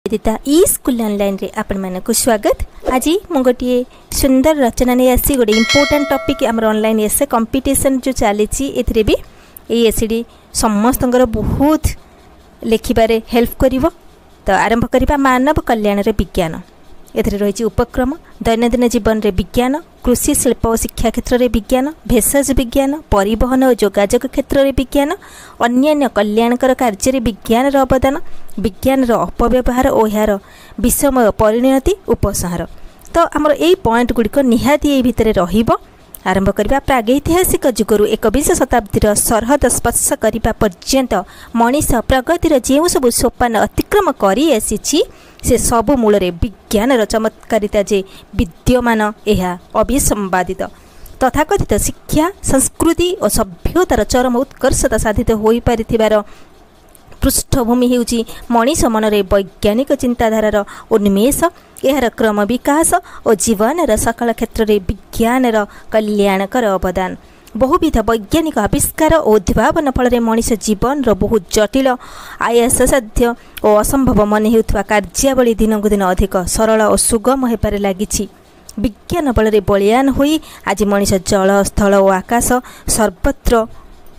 निवेदिता ई school online रे आपण मानक स्वागत। आज मु गोटे सुंदर रचना नहीं आसी गोटे इम्पोर्टाट टॉपिक आम ऑनलाइन एसे कंपटीशन जो चली भी ये एसडी समस्त बहुत लिखिबारे हेल्प करिवो। तो आरंभ करिबा मानव कल्याण रे विज्ञान। एथिरे रही उपक्रम दैनंदिन जीवन रे विज्ञान, कृषि शिल्प और शिक्षा क्षेत्र में विज्ञान, भेषज विज्ञान, परिवहन और जोगाजोग क्षेत्र में विज्ञान, अन्यान्य कल्याणकर कार्य विज्ञान अवदान, विज्ञान अपव्यवहार और यार विषमय परिणति उपसंहार। तो आमर यही पॉइंट गुड़िक निहाती ये भितर रहिबो। आरंभ करबा प्रागैतिहासिक जुगरु 21 शताब्दीर सरहद स्पर्श करने पर्यंत मनीष प्रगतिर जो सब सोपान अतिक्रम करी आसी से सब मूल विज्ञान चमत्कारिता जे विद्यमान यह अविसंवादित तथाकथित शिक्षा संस्कृति और सभ्यतार चरम उत्कर्षता साधित हो पारिथिबार पृष्ठभूमि हेउची मनीष मनरे वैज्ञानिक चिंताधारार उन्मेष, यार क्रम विकास और जीवन सकल क्षेत्र में विज्ञान कल्याणकर अवदान। बहुविध वैज्ञानिक आविष्कार और उद्भावन फल मनीष जीवन बहुत जटिल, आयास साध्य और असंभव मन होता कार्यावली दिनकु दिन अधिक सरल और सुगम होबार लागिछि। विज्ञान बल बलियान होई आज मनीष जल स्थल और आकाश सर्वत्र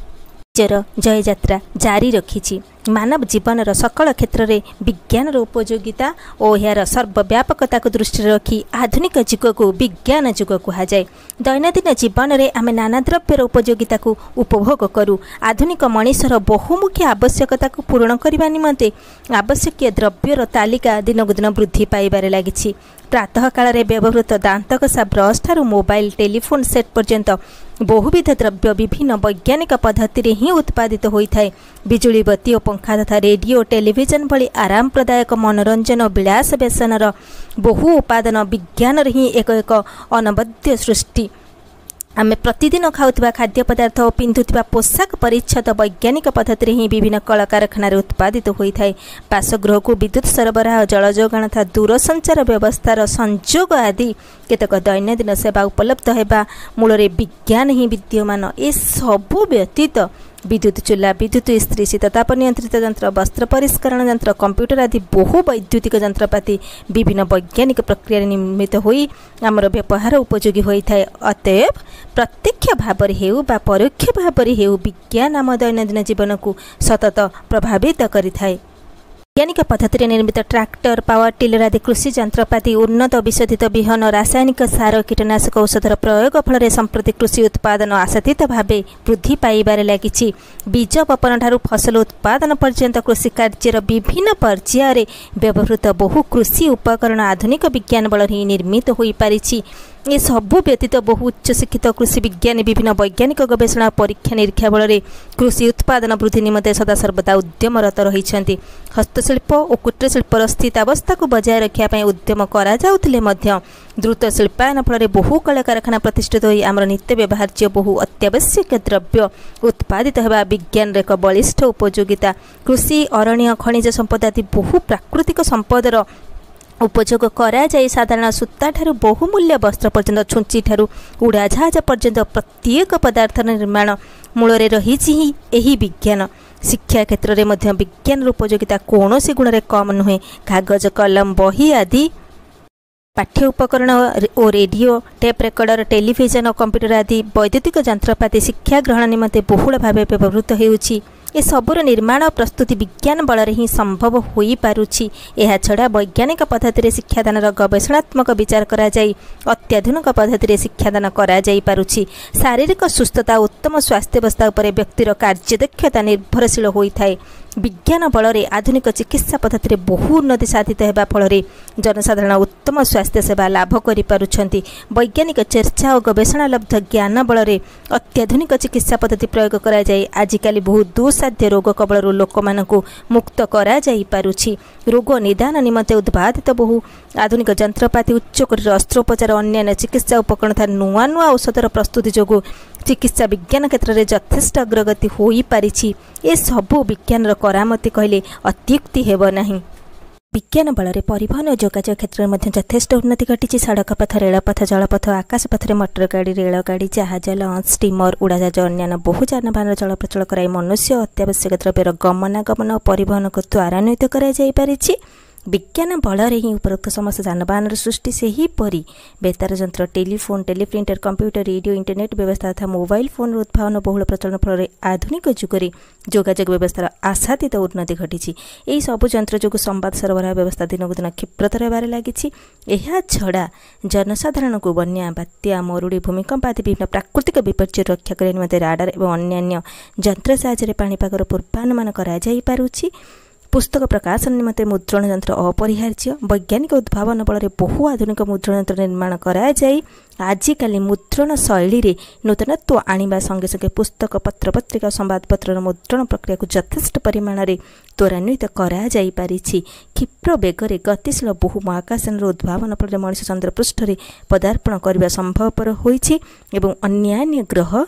जय यात्रा जारी रखिछि। मानव जीवन सकल क्षेत्र में विज्ञान उपयोगिता और यार सर्वव्यापकता को दृष्टि रखी आधुनिक जुग को विज्ञान जुग कहुए। दैनंदिन जीवन में आम नाना द्रव्यर उपयोगिता को उपभोग करूँ। आधुनिक मनीषर बहुमुखी आवश्यकता को पूरण करने निमंते आवश्यक द्रव्यर तालिका दिनकु दिन वृद्धि पाइबार लागिछि। प्रातः काल व्यवहृत दांतकसा ब्रश ठारू मोबाइल टेलीफोन सेट पर्यंत बहुविध द्रव्य विभिन्न वैज्ञानिक पद्धति ही उत्पादित होता है। बिजुली बत्ती और पंखा तथा रेडियो टेलीविजन भली आरामप्रदायक मनोरंजन और विलास व्यसनर बहु उत्पादन विज्ञान ही एक अनवद्य सृष्टि। आम प्रतिदिन खाऊा खाद्य पदार्थ और पिंधुवा पोशाक परिच्छद वैज्ञानिक पद्धति ही विभिन्न कल कारखाना उत्पादित होता है। बासगृह को विद्युत सरबराह, जल जोगाण तथा दूरसंचार व्यवस्थार संजोग आदि केतक दैनंदिन सेवा उपलब्ध होगा मूल विज्ञान ही विद्यमान। ए सबु व्यतीत विद्युत चूल्हा, विद्युत इस्त्री, शीतताप नियंत्रित यंत्र, वस्त्र परिष्करण यंत्र, कंप्यूटर आदि बहु वैद्युतिक यंत्रपाति विभिन्न वैज्ञानिक प्रक्रिया निर्मित होई आमर व्यवहार उपयोगी होता है। अतएव प्रत्यक्ष भाव हेउ बा परोक्ष भाव हेउ विज्ञान आम दैनंदिन जीवन को सतत प्रभावित करिथाए। वैज्ञानिक पद्धति निर्मित ट्रैक्टर, पावर टिलर आदि कृषि यंत्रपाति, उन्नत विशोधित विहन, रासायनिक सार, कीटनाशक औषधर प्रयोग फल संप्रति कृषि उत्पादन आशातीत भाव वृद्धि पाइबार लागिछि। बीज बपन ठारू फसल उत्पादन पर्यंत कृषि कार्यर विभिन्न पर्यायर व्यवहृत बहु कृषि उपकरण आधुनिक विज्ञान बल ही निर्मित हो पारिछि। ये सबु व्यतीत बहु उच्च शिक्षित कृषि विज्ञानी विभिन्न वैज्ञानिक गवेषणा परीक्षा निरीक्षा बल कृषि उत्पादन वृद्धि निमंते सदा सर्वदा उद्यमरत रहिछन्ति। हस्तशिल्प और कुटीर शिल्पर स्थितावस्था को बजाय रखा उद्यम करा जाउथिले मध्य द्रुत शिल्पायन फल बहु कल कारखाना प्रतिष्ठित हो आमर नित्य व्यवहार्य बहु अत्यावश्यक द्रव्य उत्पादित होगा। विज्ञान एक बलिष्ठ उपयोगिता कृषि, अरण्य, खनिज संपद आदि बहु प्राकृतिक संपदर उपयोग करा जाए। साधारण सूता ठारू बहुमूल्य वस्त्र पर्यंत छुंची ठारू उड़ाजहाज पर्यंत प्रत्येक पदार्थ निर्माण मूल रही यही विज्ञान। शिक्षा क्षेत्र में मध्य विज्ञान उपयोगिता कौन सी गुण कम नुहे। कागज, कलम, बही आदि पाठ्य उपकरण और रेडियो, टेप रेकर्डर, टेलीविजन और कंप्यूटर आदि वैद्युतिक यंत्रपाति शिक्षा ग्रहण निमंते बहुल भाव व्यवहृत होउछि। ए सबुर निर्माण और प्रस्तुति विज्ञान बल ही संभव हो पारुछि। यह छड़ा वैज्ञानिक पद्धति शिक्षादान गवेषणात्मक विचार करा जाई अत्याधुनिक पद्धति शिक्षादान करा जाई पारुछि। शारीरिक सुस्थता, उत्तम स्वास्थ्यावस्था उपर व्यक्तिर कार्यदक्षता निर्भरशील होता है। विज्ञान बल आधुनिक चिकित्सा पद्धति बहु उन्नति साधित होगा फल जनसाधारण उत्तम स्वास्थ्य सेवा लाभ करिपारुछन्ति। वैज्ञानिक चर्चा और गवेषणालब्ध ज्ञान बल अत्याधुनिक चिकित्सा पद्धति प्रयोग करा जाए आजिकाली बहुत दुस्साध्य रोग कबल लोक मानकु मुक्त करा जाई पारुछि। रोग निदान निमंते उद्भादित बहु आधुनिक यंत्रपाति, उच्चकोटीर अस्त्रोपचार, अन्यान्य चिकित्सा उपकरण तथा नुआ नुआ औषधर प्रस्तुति जोगु चिकित्सा विज्ञान क्षेत्र में यथेष्ट अग्रगति हो पारिछि। ए सबु विज्ञान करामती कहले अत्युक्ति हेब नाही। विज्ञान बल परिवहन और जोगाजोग क्षेत्र में यथेष्ट उन्नति घटी। सड़क पथ, रेलपथ, जलपथ, आकाशपथ, मोटर गाड़ी, रेलगाड़ी, जहाज, लंच, स्टीमर, उड़ाजाज अन्य बहु जानबाहन चलप्रचल कराई मनुष्य अत्यावश्यक द्रव्यर गमनागमन और परिवहन को त्वरान्वित कर। विज्ञान बल ही उपरोक्त समस्त जानवाहन सृष्टि से ही परी बेतार जंत्र telephone teleprinter computer radio internet व्यवस्था तथा मोबाइल फोन उत्पादन बहुल प्रचलन फल आधुनिक जुगरे जोगाजोग व्यवस्था आशातीत उन्नति घटी। यही सबु जंत्र जो संवाद सरबराह व्यवस्था दिनक दिन क्षिप्रतर होबार लगी। यह छड़ा जनसाधारण को बन्या बात्या मरुड़ी भूमिकंप आदि विभिन्न प्राकृतिक विपर्य रक्षा करने निमंते राडार एवं अन्य जंत्र साहाय्य पाणीपागर पूर्वानुमान करा जाई पारुछि। पुस्तक प्रकाशन निमंते मुद्रण यंत्र अपरिहार्य। वैज्ञानिक उद्भावन बल बहु आधुनिक मुद्रण यंत्र निर्माण करा जाई आजिकाली मुद्रण शैली रे नूतनत्व आनिबा संगे संगे पुस्तक पत्र पत्रिका संवादपत्र मुद्रण प्रक्रिया को यथेष्ट परिमाण में त्वरान्वित करा जाई पारिछि। क्षिप्र बेगरे गतिशील बहु महाकाशयान उद्भावन फल मनुष्य चंद्र पृष्ठ रे पदार्पण करने संभवपर होइछि एवं अन्यान्य ग्रह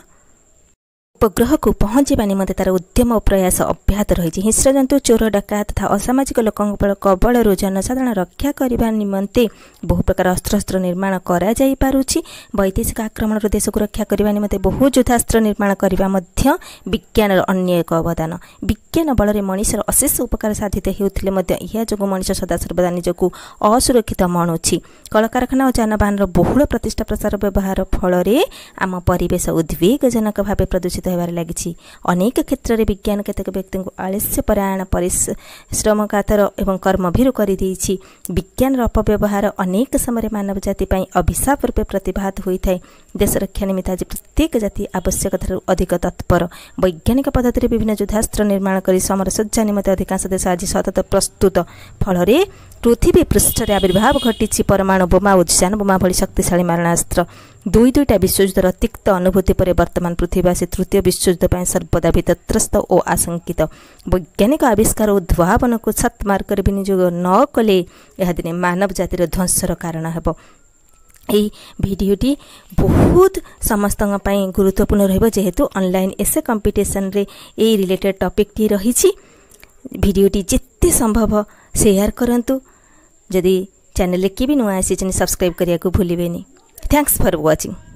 उपग्रह को पहुँचवा निमंते तार उद्यम और प्रयास अब्याहत रही। हिंस्र जंतु चोर डकायत तथा असामाजिक लोकों कबल जनसाधारण रक्षा करने निमंते बहु प्रकार अस्त्र निर्माण करा जाई पारुछि। वैदेशिक आक्रमण देश को रक्षा करने निमंते बहु युद्धास्त्र निर्माण करने विज्ञान अन्य एक अवदान। विज्ञान बल मनुष्यर अशेष उपकार साधित होते यह जो मनुष्य सदा सर्वदा निजक असुरक्षित मणुछि। कलकारखाना और जानवाहन बहुल प्रतिष्ठा प्रसार व्यवहार फल आम परिवेश उद्वेगजनक भाव प्रदूषित होबार लगी। अनेक क्षेत्र में विज्ञान केतक व्यक्ति को आलस्य परायण परिश्रम कातर एवं कर्मभीरु कर देछि। विज्ञान अपव्यवहार अनेक समय मानव जाति अभिशाप रूपे प्रतिभात होता है। देश रक्षा निमित्त आज प्रत्येक जाति आवश्यकता अधिक तत्पर। वैज्ञानिक पद्धति विभिन्न युद्धास्त्र निर्माण कर समर सज्जा निमित्त अधिकांश देश आज सतत प्रस्तुत फल पृथ्वी पृष्ठ आविर्भाव घटी। परमाणु बोमा उद्यान बोमा भली शक्तिशाली मारणास्त्र दुईटा विश्वयुद्धर तिक्त अनुभूति पर वर्तमान पृथ्वीवासी तृतीय विश्वयुद्ध पर सर्वदा भीतत्रस्त और आशंकित। वैज्ञानिक आविष्कार उद्भावन को सत् मार्ग विनियोग न कले यह दिने मानव जातिर ध्वंसर कारण हेब। यही भिडियोटी बहुत समस्त गुरुत्वपूर्ण रहिबो जेहेतु ऑनलाइन एसे कंपटीशन रे ए रिलेटेड टॉपिक टी रही। भिडियोटी जिते संभव शेयर करंतु। जदि चैनल के भी नुआ आसी सब्सक्राइब करिया को भूलिबेनी। Thanks for watching.